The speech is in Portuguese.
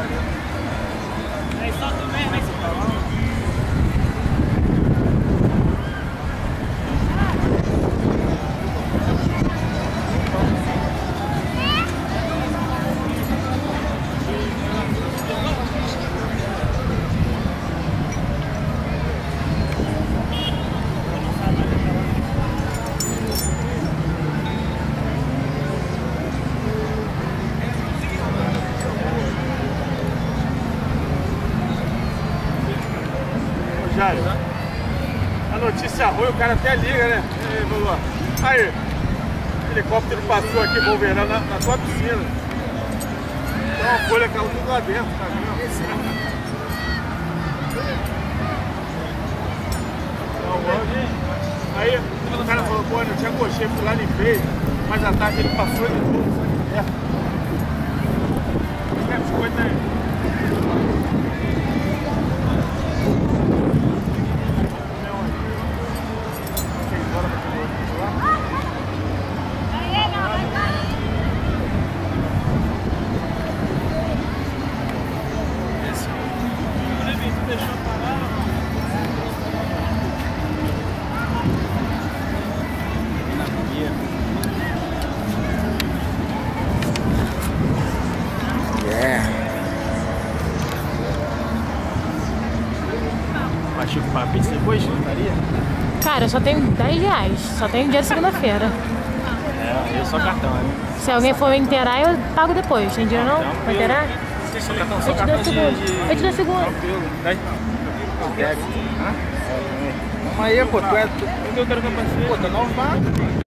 Aí solta o mesmo, vai se falar. A notícia ruim, o cara até liga, né? Aí, o helicóptero passou aqui, Wolverão, na tua piscina. Tem uma folha caiu tudo lá dentro, tá vendo? Aí, o cara falou, pô, eu tinha coxinha, fui lá, limpei, mas à tarde ele passou de novo, sabe? Essas coisas aí. Achei que uma pizza depois estaria? Cara, eu só tenho 10 reais. Só tenho dia de segunda-feira. É, eu só cartão, né? Se alguém for me inteirar, eu pago depois. Tem dinheiro não? Vai inteirar? Só cartão, Eu te dou segundo. Eu te dou segundo. Vamos aí, pô, tu é. Eu quero que eu passe. Pô, tá normal.